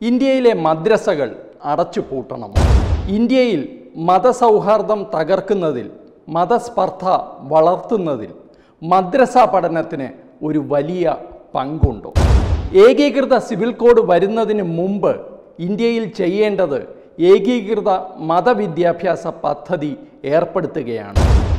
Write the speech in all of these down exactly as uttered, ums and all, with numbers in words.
ഇന്ത്യയിലെ മദ്രസകൾ അടച്ചുപൂട്ടണം. ഇന്ത്യയിൽ മതസൗഹാർദ്ദം തകർക്കുന്നതിൽ, മതസ്പർദ്ധ വളർത്തുന്നതിൽ മദ്രസ പഠനത്തിന് ഒരു വലിയ പങ്കുണ്ടോ? ഏകീകൃത സിവിൽ കോഡ് വരുന്നതിന് മുമ്പ് ഇന്ത്യയിൽ ചെയ്യേണ്ടത് ഏകീകൃത മതവിദ്യാഭ്യാസ പദ്ധതി ഏർപ്പെടുത്തുകയാണ്.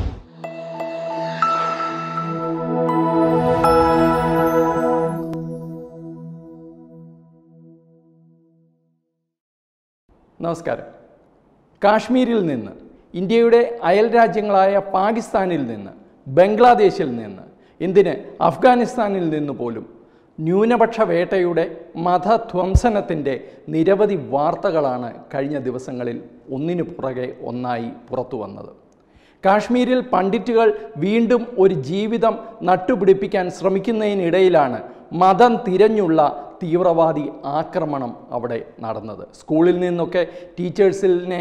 നമസ്കാരം. കാശ്മീരിൽ നിന്ന്, ഇന്ത്യയുടെ അയൽ രാജ്യങ്ങളായ പാകിസ്ഥാനിൽ നിന്ന്, ബംഗ്ലാദേശിൽ നിന്ന്, എന്തിന് അഫ്ഗാനിസ്ഥാനിൽ നിന്ന് പോലും ന്യൂനപക്ഷ വേട്ടയുടെ, മതധ്വംസനത്തിൻ്റെ നിരവധി വാർത്തകളാണ് കഴിഞ്ഞ ദിവസങ്ങളിൽ ഒന്നിനു പുറകെ ഒന്നായി പുറത്തു വന്നത്. കാശ്മീരിൽ പണ്ഡിറ്റുകൾ വീണ്ടും ഒരു ജീവിതം നട്ടുപിടിപ്പിക്കാൻ ശ്രമിക്കുന്നതിനിടയിലാണ് മതം തിരഞ്ഞുള്ള തീവ്രവാദി ആക്രമണം അവിടെ നടന്നത്. സ്കൂളിൽ നിന്നൊക്കെ ടീച്ചേഴ്സിനെ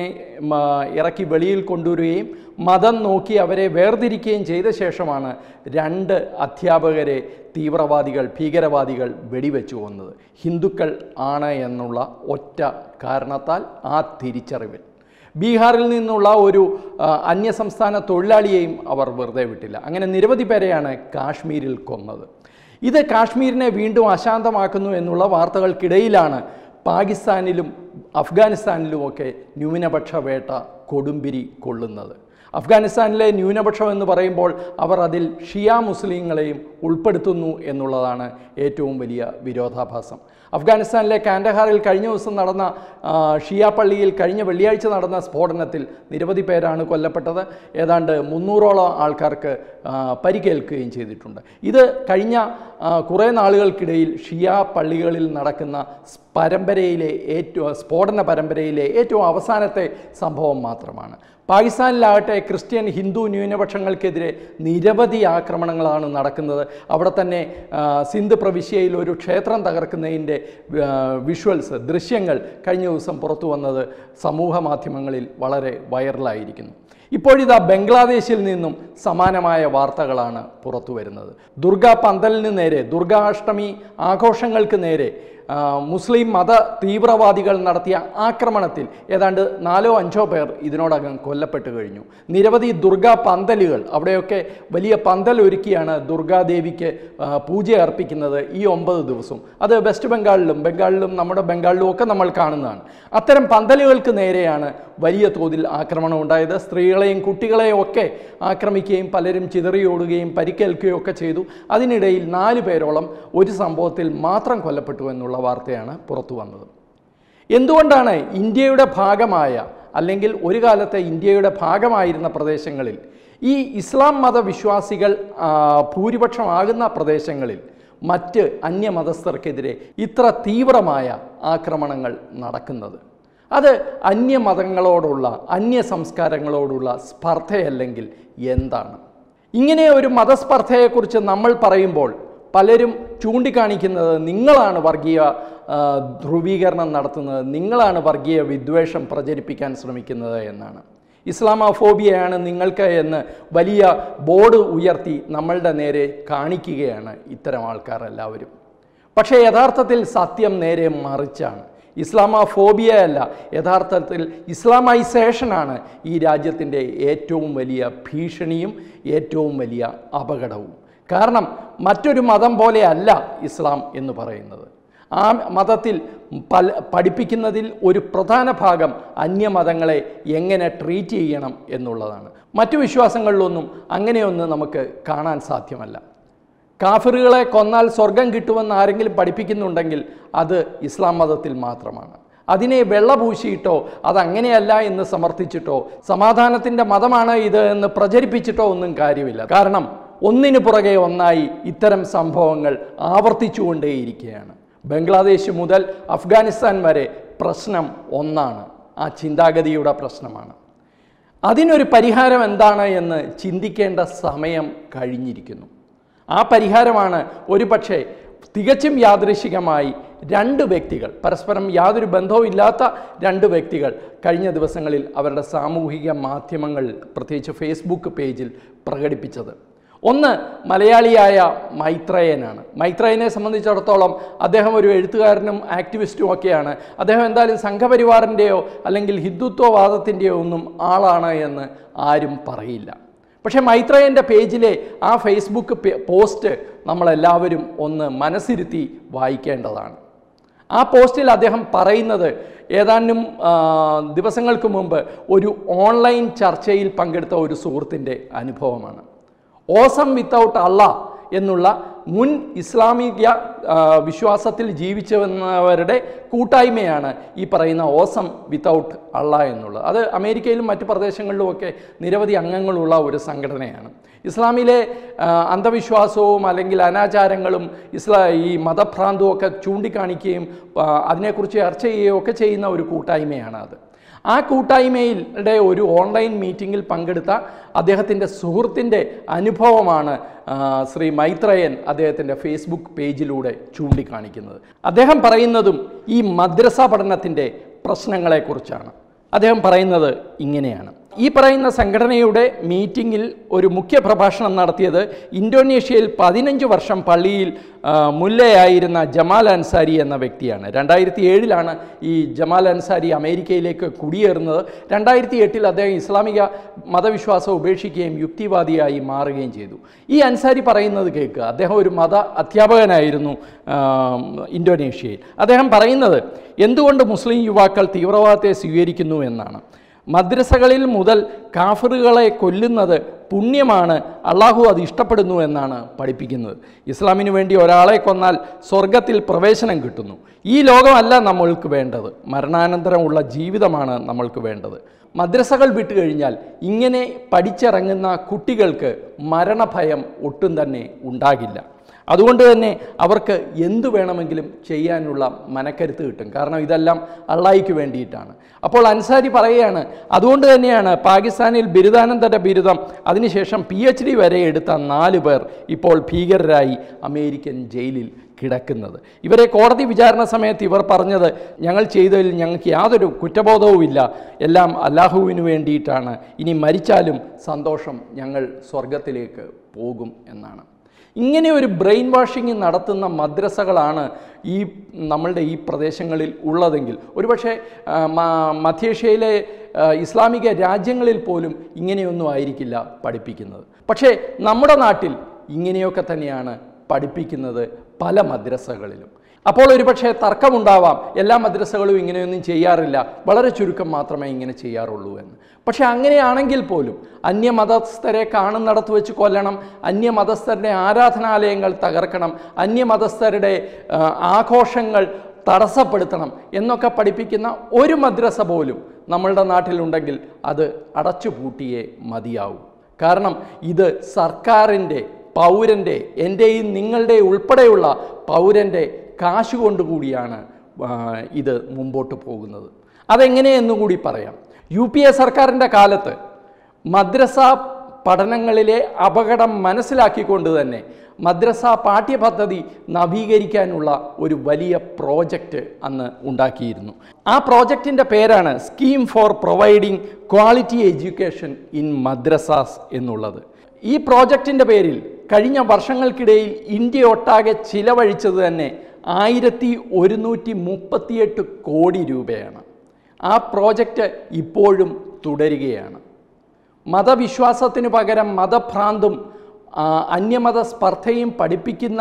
ഇറക്കി വെളിയിൽ കൊണ്ടുവരികയും മതം നോക്കി അവരെ വേർതിരിക്കുകയും ചെയ്ത ശേഷമാണ് രണ്ട് അധ്യാപകരെ തീവ്രവാദികൾ, ഭീകരവാദികൾ വെടിവെച്ചു കൊന്നത്. ഹിന്ദുക്കൾ ആണ് എന്നുള്ള ഒറ്റ കാരണത്താൽ, ആ തിരിച്ചറിവിൽ. ബീഹാറിൽ നിന്നുള്ള ഒരു അന്യസംസ്ഥാന തൊഴിലാളിയെയും അവർ വെറുതെ വിട്ടില്ല. അങ്ങനെ നിരവധി പേരെയാണ് കാശ്മീരിൽ കൊന്നത്. ഇത് കാശ്മീരിനെ വീണ്ടും അശാന്തമാക്കുന്നു എന്നുള്ള വാർത്തകൾക്കിടയിലാണ് പാകിസ്ഥാനിലും അഫ്ഗാനിസ്ഥാനിലുമൊക്കെ ന്യൂനപക്ഷ വേട്ട കൊടുമ്പിരി കൊള്ളുന്നത്. അഫ്ഗാനിസ്ഥാനിലെ ന്യൂനപക്ഷം എന്ന് പറയുമ്പോൾ അവർ അതിൽ ഷിയ മുസ്ലിങ്ങളെയും ഉൾപ്പെടുത്തുന്നു എന്നുള്ളതാണ് ഏറ്റവും വലിയ വിരോധാഭാസം. അഫ്ഗാനിസ്ഥാനിലെ കാൻഡഹാറിൽ കഴിഞ്ഞ ദിവസം നടന്ന ഷിയ പള്ളിയിൽ കഴിഞ്ഞ വെള്ളിയാഴ്ച നടന്ന സ്ഫോടനത്തിൽ നിരവധി പേരാണ് കൊല്ലപ്പെട്ടത്. ഏതാണ്ട് മുന്നൂറോളം ആൾക്കാർക്ക് പരിക്കേൽക്കുകയും ചെയ്തിട്ടുണ്ട്. ഇത് കഴിഞ്ഞ കുറേ നാളുകൾക്കിടയിൽ ഷിയ പള്ളികളിൽ നടക്കുന്ന പരമ്പരയിലെ ഏറ്റവും സ്ഫോടന പരമ്പരയിലെ ഏറ്റവും അവസാനത്തെ സംഭവം മാത്രമാണ്. പാകിസ്ഥാനിലാകട്ടെ ക്രിസ്ത്യൻ, ഹിന്ദു ന്യൂനപക്ഷങ്ങൾക്കെതിരെ നിരവധി ആക്രമണങ്ങളാണ് നടക്കുന്നത്. അവിടെ തന്നെ സിന്ധ് പ്രവിശ്യയിൽ ഒരു ക്ഷേത്രം തകർക്കുന്നതിൻ്റെ വിഷ്വൽസ്, ദൃശ്യങ്ങൾ കഴിഞ്ഞ ദിവസം പുറത്തു വന്നത് സമൂഹ മാധ്യമങ്ങളിൽ വളരെ വൈറലായിരിക്കുന്നു. ഇപ്പോഴിതാ ബംഗ്ലാദേശിൽ നിന്നും സമാനമായ വാർത്തകളാണ് പുറത്തു വരുന്നത്. ദുർഗാ പന്തലിന് നേരെ, ദുർഗാഷ്ടമി ആഘോഷങ്ങൾക്ക് നേരെ മുസ്ലിം മത തീവ്രവാദികൾ നടത്തിയ ആക്രമണത്തിൽ ഏതാണ്ട് നാലോ അഞ്ചോ പേർ ഇതിനോടകം കൊല്ലപ്പെട്ടു കഴിഞ്ഞു. നിരവധി ദുർഗാ പന്തലുകൾ, അവിടെയൊക്കെ വലിയ പന്തൽ ഒരുക്കിയാണ് ദുർഗാദേവിക്ക് പൂജ അർപ്പിക്കുന്നത് ഈ ഒമ്പത് ദിവസവും. അത് വെസ്റ്റ് ബംഗാളിലും ബംഗാളിലും നമ്മുടെ ബംഗാളിലും ഒക്കെ നമ്മൾ കാണുന്നതാണ്. അത്തരം പന്തലുകൾക്ക് നേരെയാണ് വലിയ തോതിൽ ആക്രമണം ഉണ്ടായത്. സ്ത്രീകളെയും കുട്ടികളെയും ഒക്കെ ആക്രമിക്കുകയും പലരും ചിതറിയോടുകയും പരിക്കേൽക്കുകയും ഒക്കെ ചെയ്തു. അതിനിടയിൽ നാല് പേരോളം ഒരു സംഭവത്തിൽ മാത്രം കൊല്ലപ്പെട്ടു എന്നുള്ള വാർത്തയാണ് പുറത്തു വന്നത്. എന്തുകൊണ്ടാണ് ഇന്ത്യയുടെ ഭാഗമായ, അല്ലെങ്കിൽ ഒരു കാലത്തെ ഇന്ത്യയുടെ ഭാഗമായിരുന്ന പ്രദേശങ്ങളിൽ, ഈ ഇസ്ലാം മതവിശ്വാസികൾ ഭൂരിപക്ഷമാകുന്ന പ്രദേശങ്ങളിൽ മറ്റ് അന്യമതസ്ഥർക്കെതിരെ ഇത്ര തീവ്രമായ ആക്രമണങ്ങൾ നടക്കുന്നത്? അത് അന്യമതങ്ങളോടുള്ള, അന്യ സംസ്കാരങ്ങളോടുള്ള സ്പർദ്ധയല്ലെങ്കിൽ എന്താണ്? ഇങ്ങനെ ഒരു മതസ്പർദ്ധയെക്കുറിച്ച് നമ്മൾ പറയുമ്പോൾ പലരും ചൂണ്ടിക്കാണിക്കുന്നത് നിങ്ങളാണ് വർഗീയ ധ്രുവീകരണം നടത്തുന്നത്, നിങ്ങളാണ് വർഗീയ വിദ്വേഷം പ്രചരിപ്പിക്കാൻ ശ്രമിക്കുന്നത് എന്നാണ്. ഇസ്ലാമോഫോബിയയാണ് നിങ്ങൾക്ക് എന്ന് വലിയ ബോർഡ് ഉയർത്തി നമ്മളുടെ നേരെ കാണിക്കുകയാണ് ഇത്തരം ആൾക്കാർ എല്ലാവരും. പക്ഷേ യഥാർത്ഥത്തിൽ സത്യം നേരെ മറിച്ചാണ്. ഇസ്ലാമോഫോബിയ അല്ല, യഥാർത്ഥത്തിൽ ഇസ്ലാമൈസേഷനാണ് ഈ രാജ്യത്തിൻ്റെ ഏറ്റവും വലിയ ഭീഷണിയും ഏറ്റവും വലിയ അപകടവും. കാരണം മറ്റൊരു മതം പോലെ അല്ല ഇസ്ലാം എന്ന് പറയുന്നത്. ആ മതത്തിൽ പല പഠിപ്പിക്കുന്നതിൽ ഒരു പ്രധാന ഭാഗം അന്യമതങ്ങളെ എങ്ങനെ ട്രീറ്റ് ചെയ്യണം എന്നുള്ളതാണ്. മറ്റു വിശ്വാസങ്ങളിലൊന്നും അങ്ങനെയൊന്നും നമുക്ക് കാണാൻ സാധ്യമല്ല. കാഫിറുകളെ കൊന്നാൽ സ്വർഗം കിട്ടുമെന്ന് ആരെങ്കിലും പഠിപ്പിക്കുന്നുണ്ടെങ്കിൽ അത് ഇസ്ലാം മതത്തിൽ മാത്രമാണ്. അതിനെ വെള്ളപൂശിയിട്ടോ അതങ്ങനെയല്ല എന്ന് സമർത്ഥിച്ചിട്ടോ സമാധാനത്തിൻ്റെ മതമാണ് ഇത് എന്ന് പ്രചരിപ്പിച്ചിട്ടോ ഒന്നും കാര്യമില്ല. കാരണം ഒന്നിനു പുറകെ ഒന്നായി ഇത്തരം സംഭവങ്ങൾ ആവർത്തിച്ചുകൊണ്ടേയിരിക്കുകയാണ്. ബംഗ്ലാദേശ് മുതൽ അഫ്ഗാനിസ്ഥാൻ വരെ പ്രശ്നം ഒന്നാണ്, ആ ചിന്താഗതിയുടെ പ്രശ്നമാണ്. അതിനൊരു പരിഹാരം എന്താണ് എന്ന് ചിന്തിക്കേണ്ട സമയം കഴിഞ്ഞിരിക്കുന്നു. ആ പരിഹാരമാണ് ഒരു പക്ഷേ തികച്ചും യാദൃശ്ചികമായി രണ്ട് വ്യക്തികൾ, പരസ്പരം യാതൊരു ബന്ധവും ഇല്ലാത്ത രണ്ട് വ്യക്തികൾ കഴിഞ്ഞ ദിവസങ്ങളിൽ അവരുടെ സാമൂഹിക മാധ്യമങ്ങൾ, പ്രത്യേകിച്ച് ഫേസ്ബുക്ക് പേജിൽ പ്രകടിപ്പിച്ചത്. ഒന്ന് മലയാളിയായ മൈത്രേയനാണ്. മൈത്രേയനെ സംബന്ധിച്ചിടത്തോളം അദ്ദേഹം ഒരു എഴുത്തുകാരനും ആക്ടിവിസ്റ്റും ഒക്കെയാണ്. അദ്ദേഹം എന്തായാലും സംഘപരിവാറിൻ്റെയോ അല്ലെങ്കിൽ ഹിന്ദുത്വവാദത്തിൻ്റെയോ ഒന്നും ആളാണ് എന്ന് ആരും പറയില്ല. പക്ഷേ മൈത്രേയൻ്റെ പേജിലെ ആ ഫേസ്ബുക്ക് പോസ്റ്റ് നമ്മളെല്ലാവരും ഒന്ന് മനസ്സിരുത്തി വായിക്കേണ്ടതാണ്. ആ പോസ്റ്റിൽ അദ്ദേഹം പറയുന്നത് ഏതാനും ദിവസങ്ങൾക്ക് മുമ്പ് ഒരു ഓൺലൈൻ ചർച്ചയിൽ പങ്കെടുത്ത ഒരു സുഹൃത്തിൻ്റെ അനുഭവമാണ്. ഓസം വിത്തൗട്ട് അള്ളാഹ് എന്നുള്ള മുൻ ഇസ്ലാമിക വിശ്വാസത്തിൽ ജീവിച്ചു വന്നവരുടെ കൂട്ടായ്മയാണ് ഈ പറയുന്ന ഓസം വിത്തൗട്ട് അള്ളാഹ് എന്നുള്ളത്. അത് അമേരിക്കയിലും മറ്റ് പ്രദേശങ്ങളിലുമൊക്കെ നിരവധി അംഗങ്ങളുള്ള ഒരു സംഘടനയാണ്. ഇസ്ലാമിലെ അന്ധവിശ്വാസവും അല്ലെങ്കിൽ അനാചാരങ്ങളും ഇസ്ലാ ഈ മതഭ്രാന്തവും ഒക്കെ ചൂണ്ടിക്കാണിക്കുകയും അതിനെക്കുറിച്ച് ചർച്ച ചെയ്യുകയും ഒക്കെ ചെയ്യുന്ന ഒരു കൂട്ടായ്മയാണ് അത്. ആ കൂട്ടായ്മയുടെ ഒരു ഓൺലൈൻ മീറ്റിങ്ങിൽ പങ്കെടുത്ത അദ്ദേഹത്തിൻ്റെ സുഹൃത്തിൻ്റെ അനുഭവമാണ് ശ്രീ മൈത്രേയൻ അദ്ദേഹത്തിൻ്റെ ഫേസ്ബുക്ക് പേജിലൂടെ ചൂണ്ടിക്കാണിക്കുന്നത്. അദ്ദേഹം പറയുന്നതും ഈ മദ്രസ പഠനത്തിൻ്റെ പ്രശ്നങ്ങളെക്കുറിച്ചാണ്. അദ്ദേഹം പറയുന്നത് ഇങ്ങനെയാണ്. ഈ പറയുന്ന സംഘടനയുടെ മീറ്റിങ്ങിൽ ഒരു മുഖ്യ പ്രഭാഷണം നടത്തിയത് ഇന്തോനേഷ്യയിൽ പതിനഞ്ച് വർഷം പള്ളിയിൽ മുല്ലയായിരുന്ന ജമാൽ അൻസാരി എന്ന വ്യക്തിയാണ്. രണ്ടായിരത്തി ഏഴിലാണ് ഈ ജമാൽ അൻസാരി അമേരിക്കയിലേക്ക് കുടിയേറുന്നത്. രണ്ടായിരത്തി എട്ടിൽ അദ്ദേഹം ഇസ്ലാമിക മതവിശ്വാസം ഉപേക്ഷിക്കുകയും യുക്തിവാദിയായി മാറുകയും ചെയ്തു. ഈ അൻസാരി പറയുന്നത് കേൾക്കുക. അദ്ദേഹം ഒരു മത അധ്യാപകനായിരുന്നു ഇന്തോനേഷ്യയിൽ. അദ്ദേഹം പറയുന്നത് എന്തുകൊണ്ട് മുസ്ലിം യുവാക്കൾ തീവ്രവാദത്തെ സ്വീകരിക്കുന്നു എന്നാണ്. മദ്രസകളിൽ മുതൽ കാഫിറുകളെ കൊല്ലുന്നത് പുണ്യമാണ്, അള്ളാഹു അത് ഇഷ്ടപ്പെടുന്നു എന്നാണ് പഠിപ്പിക്കുന്നത്. ഇസ്ലാമിനു വേണ്ടി ഒരാളെ കൊന്നാൽ സ്വർഗത്തിൽ പ്രവേശനം കിട്ടുന്നു. ഈ ലോകമല്ല നമ്മൾക്ക് വേണ്ടത്, മരണാനന്തരമുള്ള ജീവിതമാണ് നമ്മൾക്ക് വേണ്ടത്. മദ്രസകൾ വിട്ടുകഴിഞ്ഞാൽ ഇങ്ങനെ പഠിച്ചിറങ്ങുന്ന കുട്ടികൾക്ക് മരണഭയം ഒട്ടും തന്നെ ഉണ്ടാകില്ല. അതുകൊണ്ട് തന്നെ അവർക്ക് എന്തു വേണമെങ്കിലും ചെയ്യാനുള്ള മനക്കരുത്ത് കിട്ടും. കാരണം ഇതെല്ലാം അള്ളാഹിക്ക് വേണ്ടിയിട്ടാണ്. അപ്പോൾ അൻസാരി പറയുകയാണ്, അതുകൊണ്ട് തന്നെയാണ് പാകിസ്ഥാനിൽ ബിരുദാനന്തര ബിരുദം അതിനുശേഷം പി എച്ച് ഡി വരെ എടുത്ത നാല് പേർ ഇപ്പോൾ ഭീകരരായി അമേരിക്കൻ ജയിലിൽ കിടക്കുന്നത്. ഇവരെ കോടതി വിചാരണ സമയത്ത് ഇവർ പറഞ്ഞത് ഞങ്ങൾ ചെയ്തതിൽ ഞങ്ങൾക്ക് യാതൊരു കുറ്റബോധവുമില്ല, എല്ലാം അല്ലാഹുവിന് വേണ്ടിയിട്ടാണ്, ഇനി മരിച്ചാലും സന്തോഷം, ഞങ്ങൾ സ്വർഗത്തിലേക്ക് പോകും എന്നാണ്. ഇങ്ങനെ ഒരു ബ്രെയിൻ വാഷിംഗ് നടത്തുന്ന മദ്രസകളാണ് ഈ നമ്മളുടെ ഈ പ്രദേശങ്ങളിൽ ഉള്ളതെങ്കിൽ ഒരുപക്ഷെ മധ്യേഷ്യയിലെ ഇസ്ലാമിക രാജ്യങ്ങളിൽ പോലും ഇങ്ങനെയൊന്നും ആയിരിക്കില്ല പഠിപ്പിക്കുന്നത്. പക്ഷേ നമ്മുടെ നാട്ടിൽ ഇങ്ങനെയൊക്കെ തന്നെയാണ് പഠിപ്പിക്കുന്നത് പല മദ്രസകളിലും. അപ്പോൾ ഒരുപക്ഷെ തർക്കമുണ്ടാവാം, എല്ലാ മദ്രസകളും ഇങ്ങനെയൊന്നും ചെയ്യാറില്ല, വളരെ ചുരുക്കം മാത്രമേ ഇങ്ങനെ ചെയ്യാറുള്ളൂ എന്ന്. പക്ഷെ അങ്ങനെയാണെങ്കിൽ പോലും അന്യമതസ്ഥരെ കാണുന്നിടത്ത് വെച്ച് കൊല്ലണം, അന്യമതസ്ഥരുടെ ആരാധനാലയങ്ങൾ തകർക്കണം, അന്യമതസ്ഥരുടെ ആഘോഷങ്ങൾ തടസ്സപ്പെടുത്തണം എന്നൊക്കെ പഠിപ്പിക്കുന്ന ഒരു മദ്രസ പോലും നമ്മളുടെ നാട്ടിലുണ്ടെങ്കിൽ അത് അടച്ചുപൂട്ടിയേ മതിയാവൂ. കാരണം ഇത് സർക്കാരിൻ്റെ, പൗരൻ്റെ, എൻ്റെയും നിങ്ങളുടെ ഉൾപ്പെടെയുള്ള പൗരൻ്റെ കാശ് കൊണ്ടുകൂടിയാണ് ഇത് മുമ്പോട്ട് പോകുന്നത്. അതെങ്ങനെയെന്നു കൂടി പറയാം. യു പി എ സർക്കാരിൻ്റെ കാലത്ത് മദ്രസ പഠനങ്ങളിലെ അപകടം മനസ്സിലാക്കിക്കൊണ്ട് തന്നെ മദ്രസ പാഠ്യപദ്ധതി നവീകരിക്കാനുള്ള ഒരു വലിയ പ്രോജക്റ്റ് അന്ന് ഉണ്ടാക്കിയിരുന്നു. ആ പ്രോജക്റ്റിൻ്റെ പേരാണ് scheme for providing quality education in madrasas എന്നുള്ളത്. ഈ പ്രോജക്റ്റിൻ്റെ പേരിൽ കഴിഞ്ഞ വർഷങ്ങൾക്കിടയിൽ ഇന്ത്യ ഒട്ടാകെ ചിലവഴിച്ചത് തന്നെ ആയിരത്തി ഒരുന്നൂറ്റി മുപ്പത്തിയെട്ട് കോടി രൂപയാണ്. ആ പ്രോജക്റ്റ് ഇപ്പോഴും തുടരുകയാണ്. മതവിശ്വാസത്തിനു പകരം മതഭ്രാന്തും അന്യമത സ്പർദ്ധയും പഠിപ്പിക്കുന്ന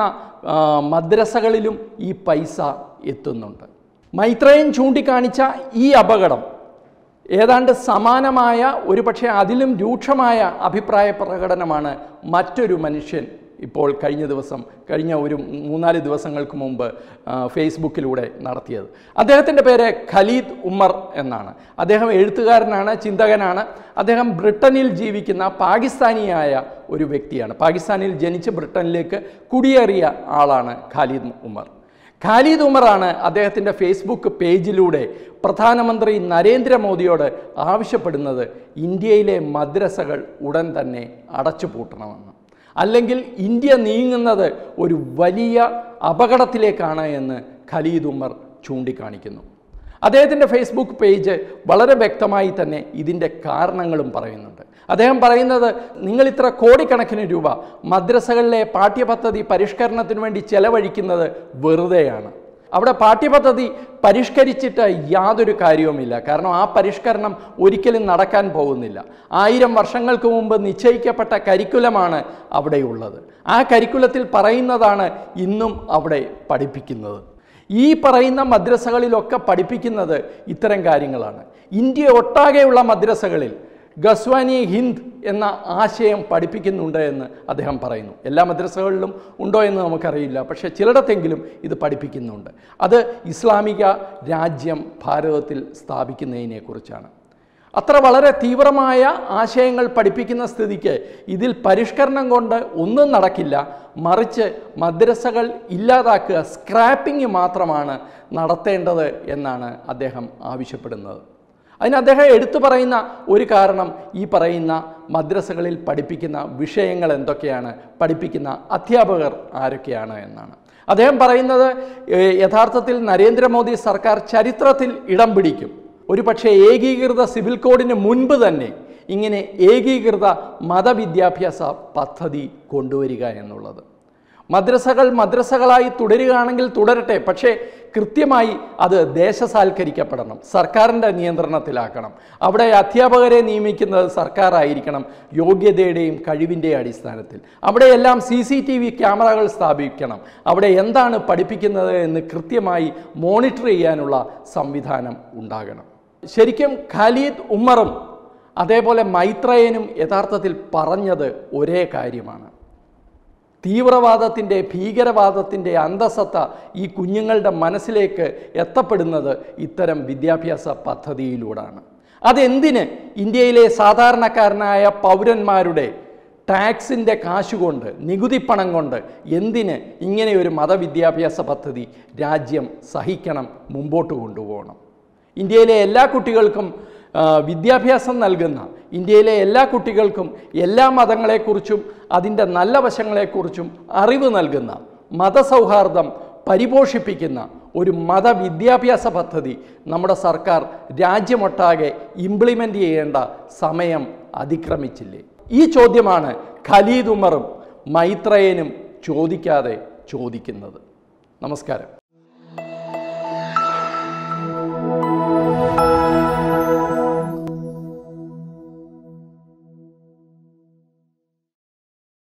മദ്രസകളിലും ഈ പൈസ എത്തുന്നുണ്ട്. മൈത്രേയൻ ചൂണ്ടിക്കാണിച്ച ഈ അപകടം ഏതാണ്ട് സമാനമായ ഒരു പക്ഷേ അതിലും രൂക്ഷമായ അഭിപ്രായ പ്രകടനമാണ് മറ്റൊരു മനുഷ്യൻ ഇപ്പോൾ കഴിഞ്ഞ ദിവസം കഴിഞ്ഞ ഒരു മൂന്നാല് ദിവസങ്ങൾക്ക് മുമ്പ് ഫേസ്ബുക്കിലൂടെ നടത്തിയത്. അദ്ദേഹത്തിൻ്റെ പേര് ഖലീദ് ഉമർ എന്നാണ്. അദ്ദേഹം എഴുത്തുകാരനാണ്, ചിന്തകനാണ്. അദ്ദേഹം ബ്രിട്ടനിൽ ജീവിക്കുന്ന പാകിസ്ഥാനിയായ ഒരു വ്യക്തിയാണ്. പാകിസ്ഥാനിൽ ജനിച്ച് ബ്രിട്ടനിലേക്ക് കുടിയേറിയ ആളാണ് ഖലീദ് ഉമർ. ഖലീദ് ഉമറാണ് അദ്ദേഹത്തിൻ്റെ ഫേസ്ബുക്ക് പേജിലൂടെ പ്രധാനമന്ത്രി നരേന്ദ്രമോദിയോട് ആവശ്യപ്പെടുന്നത് ഇന്ത്യയിലെ മദ്രസകൾ ഉടൻ തന്നെ അടച്ചുപൂട്ടണമെന്ന്. അല്ലെങ്കിൽ ഇന്ത്യ നീങ്ങുന്നത് ഒരു വലിയ അപകടത്തിലേക്കാണ് എന്ന് ഖലീദ് ഉമർ ചൂണ്ടിക്കാണിക്കുന്നു. അദ്ദേഹത്തിൻ്റെ ഫേസ്ബുക്ക് പേജ് വളരെ വ്യക്തമായി തന്നെ ഇതിൻ്റെ കാരണങ്ങളും പറയുന്നുണ്ട്. അദ്ദേഹം പറയുന്നത്, നിങ്ങൾ ഇത്ര കോടിക്കണക്കിന് രൂപ മദ്രസകളിലെ പാഠ്യപദ്ധതി പരിഷ്കരണത്തിന് വേണ്ടി ചെലവഴിക്കുന്നത് വെറുതെയാണ്. അവിടെ പാഠ്യപദ്ധതി പരിഷ്കരിച്ചിട്ട് യാതൊരു കാര്യവുമില്ല. കാരണം ആ പരിഷ്കരണം ഒരിക്കലും നടക്കാൻ പോകുന്നില്ല. ആയിരം വർഷങ്ങൾക്ക് മുമ്പ് നിശ്ചയിക്കപ്പെട്ട കരിക്കുലമാണ് അവിടെയുള്ളത്. ആ കരിക്കുലത്തിൽ പറയുന്നതാണ് ഇന്നും അവിടെ പഠിപ്പിക്കുന്നത്. ഈ പറയുന്ന മദ്രസകളിലൊക്കെ പഠിപ്പിക്കുന്നത് ഇത്തരം കാര്യങ്ങളാണ്. ഇന്ത്യ ഒട്ടാകെയുള്ള മദ്രസകളിൽ ഗസ്വാനി ഹിന്ദ് എന്ന ആശയം പഠിപ്പിക്കുന്നുണ്ട് എന്ന് അദ്ദേഹം പറയുന്നു. എല്ലാ മദ്രസകളിലും ഉണ്ടോ എന്ന് നമുക്കറിയില്ല, പക്ഷേ ചിലയിടത്തെങ്കിലും ഇത് പഠിപ്പിക്കുന്നുണ്ട്. അത് ഇസ്ലാമിക രാജ്യം ഭാരതത്തിൽ സ്ഥാപിക്കുന്നതിനെക്കുറിച്ചാണ്. അത്ര വളരെ തീവ്രമായ ആശയങ്ങൾ പഠിപ്പിക്കുന്ന സ്ഥിതിക്ക് ഇതിൽ പരിഷ്കരണം കൊണ്ട് ഒന്നും നടക്കില്ല. മറിച്ച് മദ്രസകൾ ഇല്ലാതാക്കുക, സ്ക്രാപ്പിംഗ് മാത്രമാണ് നടത്തേണ്ടത് എന്നാണ് അദ്ദേഹം ആവശ്യപ്പെടുന്നത്. അതിന് അദ്ദേഹം എടുത്തു പറയുന്ന ഒരു കാരണം ഈ പറയുന്ന മദ്രസകളിൽ പഠിപ്പിക്കുന്ന വിഷയങ്ങൾ എന്തൊക്കെയാണ്, പഠിപ്പിക്കുന്ന അധ്യാപകർ ആരൊക്കെയാണ് എന്നാണ്. അദ്ദേഹം പറയുന്നത് യഥാർത്ഥത്തിൽ നരേന്ദ്രമോദി സർക്കാർ ചരിത്രത്തിൽ ഇടം പിടിക്കും. ഒരു പക്ഷേ ഏകീകൃത സിവിൽ കോഡിന് മുൻപ് തന്നെ ഇങ്ങനെ ഏകീകൃത മതവിദ്യാഭ്യാസ പദ്ധതി കൊണ്ടുവരിക എന്നുള്ളത്. മദ്രസകൾ മദ്രസകളായി തുടരുകയാണെങ്കിൽ തുടരട്ടെ, പക്ഷേ കൃത്യമായി അത് ദേശസാൽക്കരിക്കപ്പെടണം, സർക്കാരിൻ്റെ നിയന്ത്രണത്തിലാക്കണം. അവിടെ അധ്യാപകരെ നിയമിക്കുന്നത് സർക്കാരായിരിക്കണം, യോഗ്യതയുടെയും കഴിവിൻ്റെയും അടിസ്ഥാനത്തിൽ. അവിടെയെല്ലാം സി സി ടി വി ക്യാമറകൾ സ്ഥാപിക്കണം. അവിടെ എന്താണ് പഠിപ്പിക്കുന്നത് എന്ന് കൃത്യമായി മോണിറ്റർ ചെയ്യാനുള്ള സംവിധാനം ഉണ്ടാകണം. ശരിക്കും ഖാലിദ് ഉമ്മറും അതേപോലെ മൈത്രേയനും യഥാർത്ഥത്തിൽ പറഞ്ഞത് ഒരേ കാര്യമാണ്. തീവ്രവാദത്തിൻ്റെ, ഭീകരവാദത്തിൻ്റെ അന്തസത്ത ഈ കുഞ്ഞുങ്ങളുടെ മനസ്സിലേക്ക് എത്തപ്പെടുന്നത് ഇത്തരം വിദ്യാഭ്യാസ പദ്ധതിയിലൂടെയാണ്. അതെന്തിന് ഇന്ത്യയിലെ സാധാരണക്കാരനായ പൗരന്മാരുടെ ടാക്സിൻ്റെ കാശുകൊണ്ട്, നികുതിപ്പണം കൊണ്ട് എന്തിന് ഇങ്ങനെയൊരു മതവിദ്യാഭ്യാസ പദ്ധതി രാജ്യം സഹിക്കണം, മുമ്പോട്ട് കൊണ്ടുപോകണം? ഇന്ത്യയിലെ എല്ലാ കുട്ടികൾക്കും വിദ്യാഭ്യാസം നൽകുന്ന, ഇന്ത്യയിലെ എല്ലാ കുട്ടികൾക്കും എല്ലാ മതങ്ങളെക്കുറിച്ചും അതിൻ്റെ നല്ല വശങ്ങളെക്കുറിച്ചും അറിവ് നൽകുന്ന, മതസൗഹാർദ്ദം പരിപോഷിപ്പിക്കുന്ന ഒരു മതവിദ്യാഭ്യാസ പദ്ധതി നമ്മുടെ സർക്കാർ രാജ്യമൊട്ടാകെ ഇംപ്ലിമെൻ്റ് ചെയ്യേണ്ട സമയം അതിക്രമിച്ചില്ലേ? ഈ ചോദ്യമാണ് ഖലീദ് ഉമറും മൈത്രേയനും ചോദിക്കാതെ ചോദിക്കുന്നത്. നമസ്കാരം.